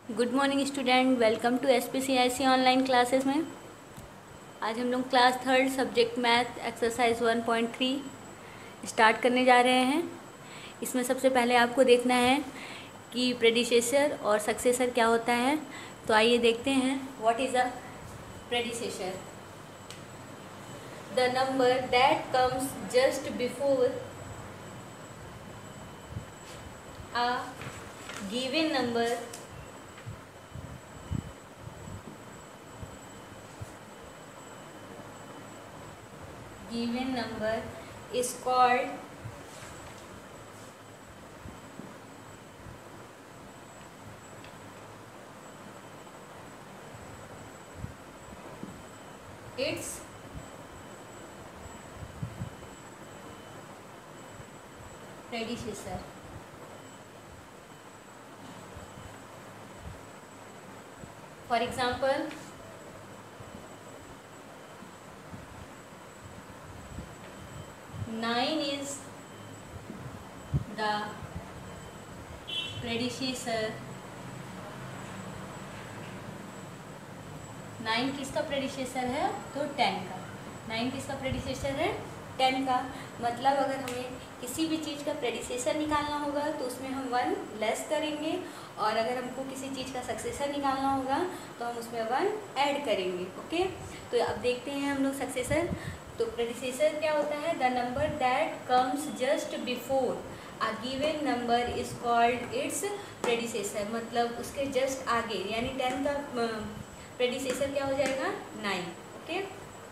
Good morning student, welcome to SPCIC online classes में। आज हम लोग class third subject math exercise 1.3 start करने जा रहे हैं। इसमें सबसे पहले आपको देखना है कि प्रेडिसेसर और सक्सेसर क्या होता है। तो आइए देखते हैं। What is a predecessor? The number that comes just before a given number is called its predecessor. For example, 9 is the predecessor. 9 किसका प्रेडिसेसर है? तो 10 का। 9 किसका प्रेडिसेसर है? 10 का। मतलब अगर हमें किसी भी चीज़ का प्रेडिसेसर निकालना होगा तो उसमें हम 1 लेस करेंगे, और अगर हमको किसी चीज़ का सक्सेसर निकालना होगा तो हम उसमें 1 ऐड करेंगे। ओके, तो अब देखते हैं हम लोग सक्सेसर। तो प्रेडिसेसर क्या होता है? The number that comes just before a given number is called its predecessor. मतलब उसके जस्ट आगे, यानी 10 का प्रेडिसेसर क्या हो जाएगा? 9। ओके,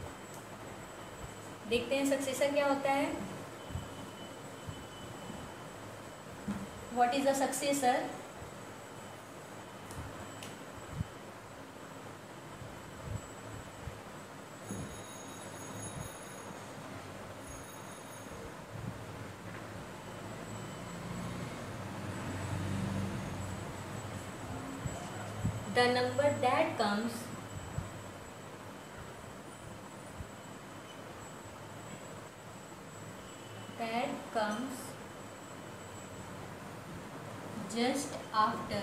देखते हैं सक्सेसर क्या होता है। What is a successor? The number that comes just after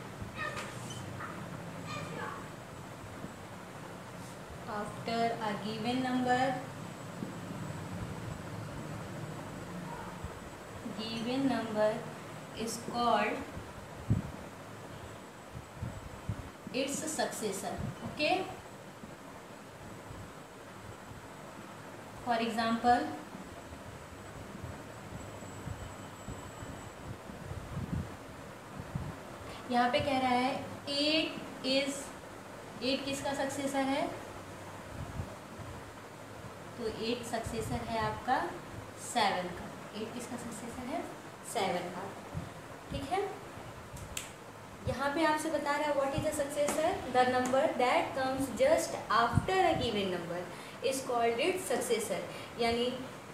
a given number is called its successor. Okay, for example, यहाँ पे कह रहा है 8 किसका सक्सेसर है? तो 8 सक्सेसर है आपका 7 का। 8 किसका सक्सेसर है? 7 का। ठीक है, यहाँ पे आपसे बता रहा है what is a successor? The number that comes just after a given number is called its successor. यानी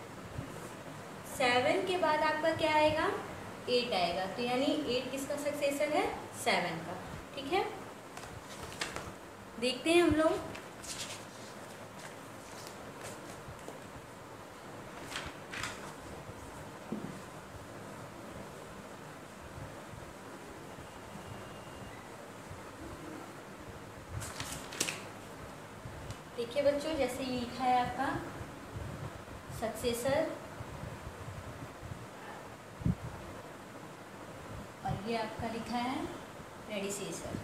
7 के बाद आपका क्या आएगा? 8 आएगा। तो यानी 8 किसका सक्सेसर है? 7 का। ठीक है, देखते हैं हम लोग। देखिए बच्चों, जैसे ये लिखा है आपका सक्सेसर, और ये आपका लिखा है प्रेडिसेसर।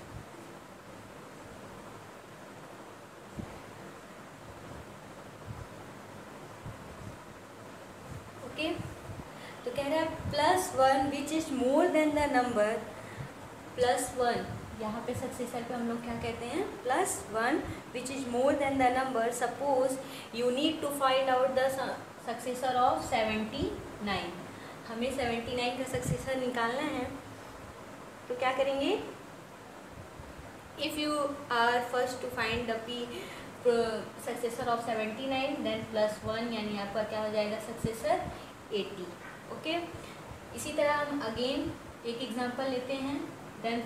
ओके, तो कह रहा है +1 which is more than the number +1। यहाँ पे सक्सेसर पे हम लोग क्या कहते हैं? +1 which is more than the number. Suppose you need to find out the successor of 79। हमें 79 का सक्सेसर निकालना है, तो क्या करेंगे? If you are first to find the successor of 79, then +1, यानी आपका क्या हो जाएगा? सक्सेसर 80। ओके, इसी तरह हम अगेन एक एग्जांपल लेते हैं। Then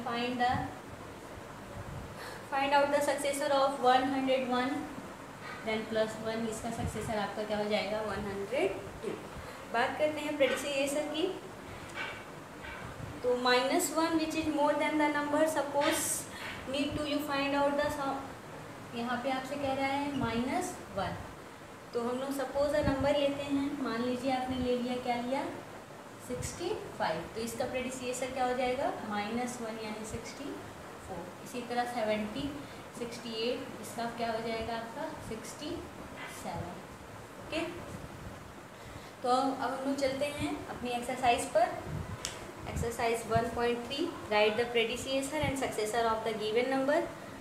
find out the successor of 101, then +1, इसका सक्सेसर आपका क्या हो जाएगा? 102। बात करते हैं प्रेडिसेसर की। तो -1 which is more than the number, suppose need to you find out the sum. यहाँ पे आपसे कह रहा है -1, तो हम लोग सपोज अ नंबर लेते हैं, मान लीजिए आपने ले लिया, क्या लिया, 65, तो इसका प्रेडिसिएसर क्या हो जाएगा, -1 यानी 64। इसी तरह 70, 68, इसका क्या हो जाएगा आपका 67। ओके, तो अब हम लोग चलते हैं अपनी एक्सरसाइज पर। Exercise 1.3, write the predecessor and successor of the given number.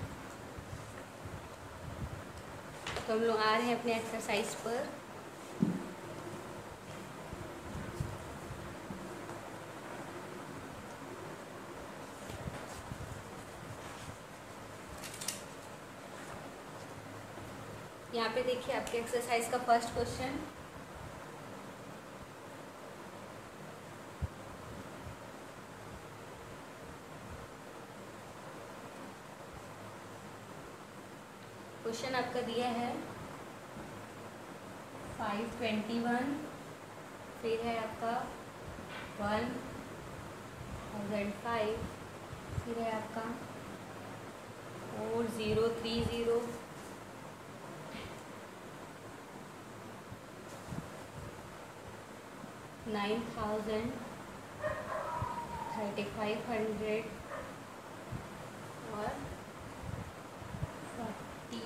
तो हम लोग आ रहे हैं अपने एक्सरसाइज पर। यहाँ पे देखिए आपके एक्सरसाइज का फर्स्ट क्वेश्चन, क्वेश्चन आपका दिया है 521, फिर है आपका 1005, फिर है आपका 4030, 9000, 3500 और 40।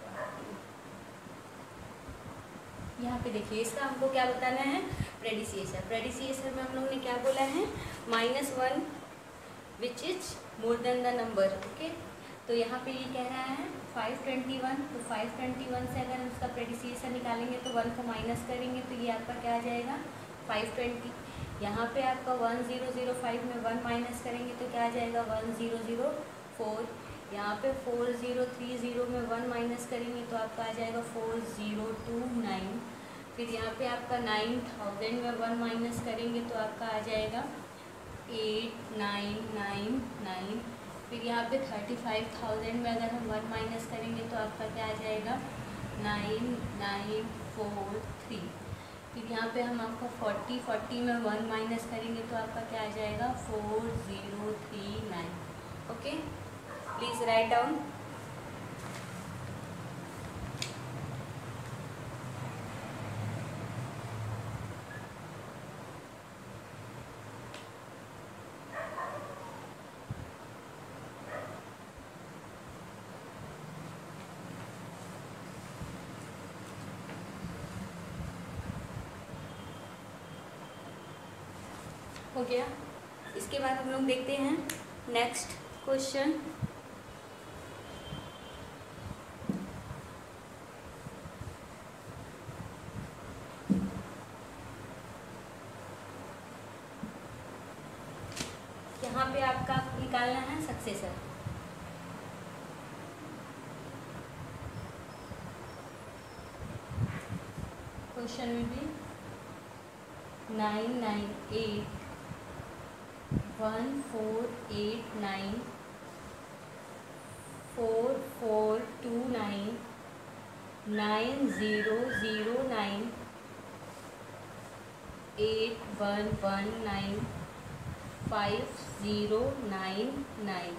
यहाँ पे देखिए इसका हमको क्या बताना है, प्रेडिसिएसर। प्रेडिसिएसर में हम लोग ने क्या बोला है, -1 which is more than the number. Okay, तो यहाँ पे ये कह रहा है 521, तो 521 से अगर हम इसका प्रेडिसिएसर निकालेंगे तो 1 को माइनस करेंगे तो ये आपका क्या आ जाएगा 520। यहाँ पे आपका 1005 में 1 माइनस करेंगे तो क्या आ जाएगा 1004। यहाँ पे 4030 में 1 माइनस करेंगे तो आपका आ जाएगा 4029। फिर यहाँ पे आपका 9000 में 1 माइनस करेंगे तो आपका आ जाएगा 8999। फिर यहाँ पे 35000 में अगर हम 1 माइनस करेंगे तो आपका क्या आ जाएगा 9943। फिर यहाँ पे हम आपका 40 में 1 माइनस करेंगे तो आपका क्या आ जाएगा 4039। Okay, please write down. हो गया। इसके बाद हम लोग देखते हैं नेक्स्ट क्वेश्चन। यहाँ पे आपका निकालना है सक्सेसर। क्वेश्चन में भी 998 1489 4429 9009 8119 5099।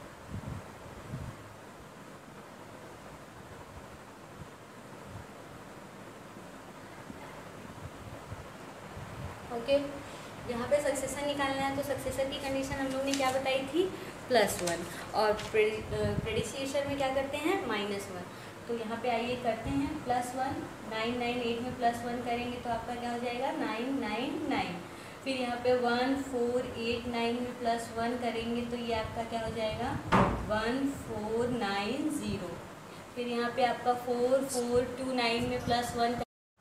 ओके, यहाँ पे सक्सेसर निकालना है तो सक्सेसर की कंडीशन हम लोग ने क्या बताई थी +1, और प्रेडिसिएसर में क्या करते हैं -1। तो यहाँ पे आइए करते हैं +1, 998 में +1 करेंगे तो आपका क्या हो जाएगा 999। फिर यहाँ पे 1489 में +1 करेंगे तो ये आपका क्या हो जाएगा 1490। फिर यहाँ पे आपका 4429 में +1,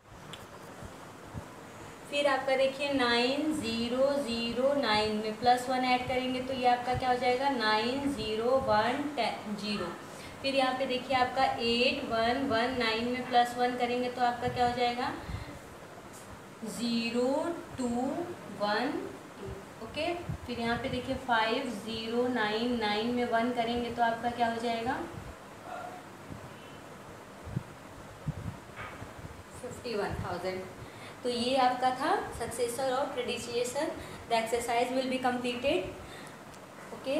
फिर आपका देखिए 9009 में +1 ऐड करेंगे तो ये आपका क्या हो जाएगा 9010। फिर यहाँ पे देखिए आपका 8119 में +1 करेंगे तो आपका क्या हो जाएगा 0212। ओके, फिर यहाँ पे देखिए 5099 में 1 करेंगे तो आपका क्या हो जाएगा 51,000। तो ये आपका था सक्सेसर और predecessor. The exercise will be completed. Okay,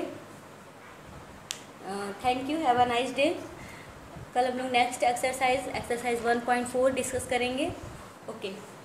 thank you, have a nice day. कल हम लोग नेक्स्ट एक्सरसाइज 1.4 डिस्कस करेंगे. ओके.